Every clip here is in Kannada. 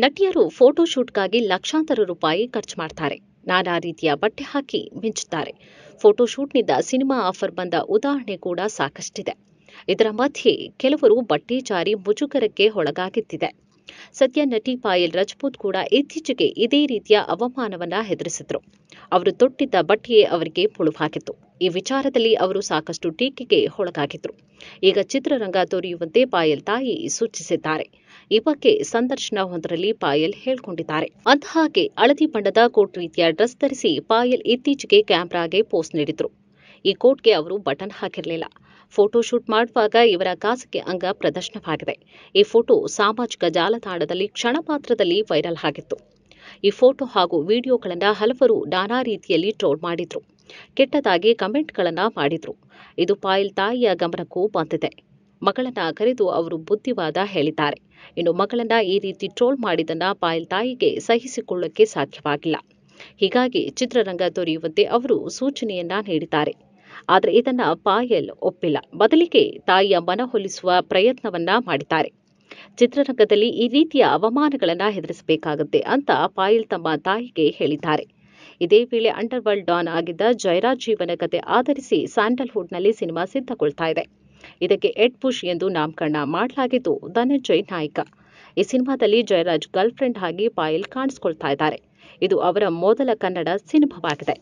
ನಟಿಯರು ಫೋಟೋಶೂಟ್ಗಾಗಿ ಲಕ್ಷಾಂತರ ರೂಪಾಯಿ ಖರ್ಚು ಮಾಡ್ತಾರೆ. ನಾನಾ ರೀತಿಯ ಬಟ್ಟೆ ಹಾಕಿ ಮಿಂಚುತ್ತಾರೆ. ಫೋಟೋಶೂಟ್ನಿಂದ ಸಿನಿಮಾ ಆಫರ್ ಬಂದ ಉದಾಹರಣೆ ಕೂಡ ಸಾಕಷ್ಟಿದೆ. ಇದರ ಮಧ್ಯೆ ಕೆಲವರು ಬಟ್ಟೆ ಜಾರಿ ಮುಜುಗರಕ್ಕೆ ಒಳಗಾಗುತ್ತಿದೆ. ಸದ್ಯ ನಟಿ ಪಾಯಲ್ ರಜಪೂತ್ ಕೂಡ ಇತ್ತೀಚೆಗೆ ಇದೇ ರೀತಿಯ ಅವಮಾನವನ್ನ ಎದುರಿಸಿದ್ರು. ಅವರು ತೊಟ್ಟಿದ್ದ ಬಟ್ಟೆಯೇ ಅವರಿಗೆ ಮುಳುವಾಗಿತ್ತು. ಈ ವಿಚಾರದಲ್ಲಿ ಅವರು ಸಾಕಷ್ಟು ಟೀಕೆಗೆ ಒಳಗಾಗಿದ್ರು. ಈಗ ಚಿತ್ರರಂಗ ತೊರೆಯುವಂತೆ ಪಾಯಲ್ ತಾಯಿ ಸೂಚಿಸಿದ್ದಾರೆ. ಈ ಬಗ್ಗೆ ಸಂದರ್ಶನವೊಂದರಲ್ಲಿ ಪಾಯಲ್ ಹೇಳಿಕೊಂಡಿದ್ದಾರೆ. ಅಂದಹಾಗೆ ಹಳದಿ ಬಣ್ಣದ ಕೋಟ್ ರೀತಿಯ ಡ್ರೆಸ್ ಧರಿಸಿ ಪಾಯಲ್ ಇತ್ತೀಚೆಗೆ ಕ್ಯಾಮೆರಾಗೆ ಪೋಸ್ ನೀಡಿದ್ರು. ಈ ಕೋಟ್ಗೆ ಅವರು ಬಟನ್ ಹಾಕಿರಲಿಲ್ಲ. ಫೋಟೋಶೂಟ್ ಮಾಡುವಾಗ ಇವರ ಖಾಸಗಿ ಅಂಗ ಪ್ರದರ್ಶನವಾಗಿದೆ. ಈ ಫೋಟೋ ಸಾಮಾಜಿಕ ಜಾಲತಾಣದಲ್ಲಿ ಕ್ಷಣ ಮಾತ್ರದಲ್ಲಿ ವೈರಲ್ ಆಗಿತ್ತು. ಈ ಫೋಟೋ ಹಾಗೂ ವಿಡಿಯೋಗಳನ್ನು ಹಲವರು ನಾನಾ ರೀತಿಯಲ್ಲಿ ಟ್ರೋಲ್ ಮಾಡಿದ್ರು. ಕೆಟ್ಟದಾಗಿ ಕಮೆಂಟ್ಗಳನ್ನ ಮಾಡಿದ್ರು. ಇದು ಪಾಯಲ್ ತಾಯಿಯ ಗಮನಕ್ಕೂ ಬಂದಿದೆ. ಮಗಳನ್ನ ಕರೆದು ಅವರು ಬುದ್ಧಿವಾದ ಹೇಳಿದ್ದಾರೆ. ಇನ್ನು ಮಗಳನ್ನ ಈ ರೀತಿ ಟ್ರೋಲ್ ಮಾಡಿದ್ದನ್ನ ಪಾಯಲ್ ತಾಯಿಗೆ ಸಹಿಸಿಕೊಳ್ಳಕ್ಕೆ ಸಾಧ್ಯವಾಗಿಲ್ಲ. ಹೀಗಾಗಿ ಚಿತ್ರರಂಗ ತೊರೆಯುವಂತೆ ಅವರು ಸೂಚನೆಯನ್ನ ನೀಡಿದ್ದಾರೆ. ಆದರೆ ಇದನ್ನ ಪಾಯಲ್ ಒಪ್ಪಿಲ್ಲ. ಬದಲಿಗೆ ತಾಯಿಯ ಮನವೊಲಿಸುವ ಪ್ರಯತ್ನವನ್ನ ಮಾಡಿದ್ದಾರೆ. ಚಿತ್ರರಂಗದಲ್ಲಿ ಈ ರೀತಿಯ ಅವಮಾನಗಳನ್ನ ಎದುರಿಸಬೇಕಾಗುತ್ತೆ ಅಂತ ಪಾಯಲ್ ತಮ್ಮ ತಾಯಿಗೆ ಹೇಳಿದ್ದಾರೆ. ಇದೇ ವೇಳೆ ಅಂಡರ್ ವರ್ಲ್ಡ್ ಡಾನ್ ಆಗಿದ್ದ ಜಯರಾಜ್ ಜೀವನ ಕಥೆ ಆಧರಿಸಿ ಸ್ಯಾಂಡಲ್ವುಡ್ನಲ್ಲಿ ಸಿನಿಮಾ ಸಿದ್ಧಗೊಳ್ತಾ ಇದೆ. ಇದಕ್ಕೆ ಎಡ್ ಬುಷ್ ಎಂದು ನಾಮಕರಣ ಮಾಡಲಾಗಿದ್ದು ಧನಂಜಯ್ ನಾಯಕ. ಈ ಸಿನಿಮಾದಲ್ಲಿ ಜಯರಾಜ್ ಗರ್ಲ್ ಫ್ರೆಂಡ್ ಆಗಿ ಪಾಯಲ್ ಕಾಣಿಸಿಕೊಳ್ತಾ ಇದ್ದಾರೆ. ಇದು ಅವರ ಮೊದಲ ಕನ್ನಡ ಸಿನಿಮಾವಾಗಿದೆ.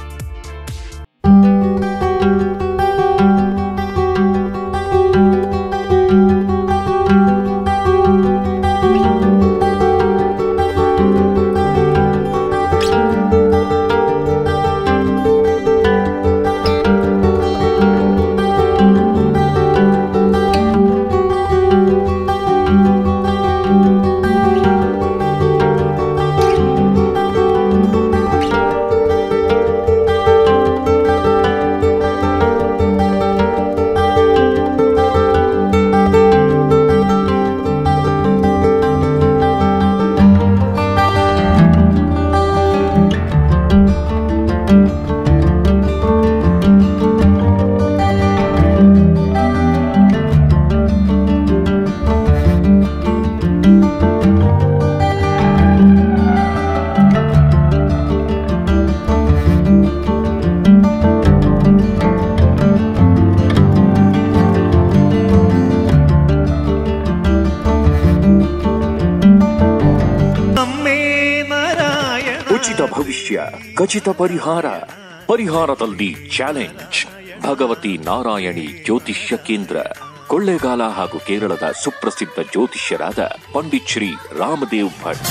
ಉಚಿತ ಭವಿಷ್ಯ, ಖಚಿತ ಪರಿಹಾರ, ಪರಿಹಾರದಲ್ಲಿ ಚಾಲೆಂಜ್. ಭಗವತಿ ನಾರಾಯಣಿ ಜ್ಯೋತಿಷ್ಯ ಕೇಂದ್ರ, ಕೊಳ್ಳೇಗಾಲ ಹಾಗೂ ಕೇರಳದ ಸುಪ್ರಸಿದ್ಧ ಜ್ಯೋತಿಷ್ಯರಾದ ಪಂಡಿತ್ ಶ್ರೀ ರಾಮದೇವ್ ಭಟ್.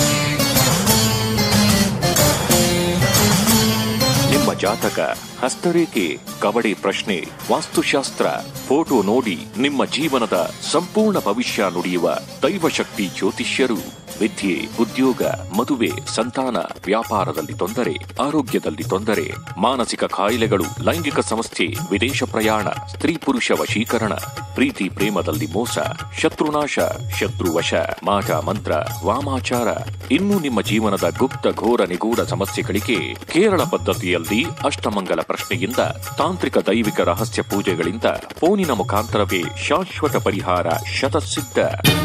ನಿಮ್ಮ ಜಾತಕ, ಹಸ್ತರೇಖೆ, ಕವಡೆ ಪ್ರಶ್ನೆ, ವಾಸ್ತುಶಾಸ್ತ್ರ, ಫೋಟೋ ನೋಡಿ ನಿಮ್ಮ ಜೀವನದ ಸಂಪೂರ್ಣ ಭವಿಷ್ಯ ನುಡಿಯುವ ದೈವಶಕ್ತಿ ಜ್ಯೋತಿಷ್ಯರು. ವಿದ್ಯೆ, ಉದ್ಯೋಗ, ಮದುವೆ, ಸಂತಾನ, ವ್ಯಾಪಾರದಲ್ಲಿ ತೊಂದರೆ, ಆರೋಗ್ಯದಲ್ಲಿ ತೊಂದರೆ, ಮಾನಸಿಕ ಕಾಯಿಲೆಗಳು, ಲೈಂಗಿಕ ಸಮಸ್ಯೆ, ವಿದೇಶ ಪ್ರಯಾಣ, ಸ್ತ್ರೀ ಪುರುಷ ವಶೀಕರಣ, ಪ್ರೀತಿ ಪ್ರೇಮದಲ್ಲಿ ಮೋಸ, ಶತ್ರುನಾಶ, ಶತ್ರುವಶ, ಮಾಟ ಮಂತ್ರ, ವಾಮಾಚಾರ, ಇನ್ನು ನಿಮ್ಮ ಜೀವನದ ಗುಪ್ತ ಘೋರ ನಿಗೂಢ ಸಮಸ್ಯೆಗಳಿಗೆ ಕೇರಳ ಪದ್ಧತಿಯಲ್ಲಿ ಅಷ್ಟಮಂಗಲ ಪ್ರಶ್ನೆಯಿಂದ, ತಾಂತ್ರಿಕ ದೈವಿಕ ರಹಸ್ಯ ಪೂಜೆಗಳಿಂದ, ಫೋನಿನ ಮುಖಾಂತರವೇ ಶಾಶ್ವತ ಪರಿಹಾರ ಶತಸಿದ್ಧ.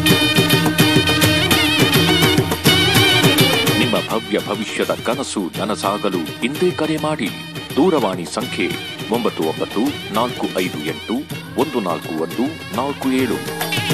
ನಿಮ್ಮ ಭವ್ಯ ಭವಿಷ್ಯದ ಕನಸು ನನಸಾಗಲು ಇಂದೇ ಕರೆ ಮಾಡಿ. ದೂರವಾಣಿ ಸಂಖ್ಯೆ 9945814147.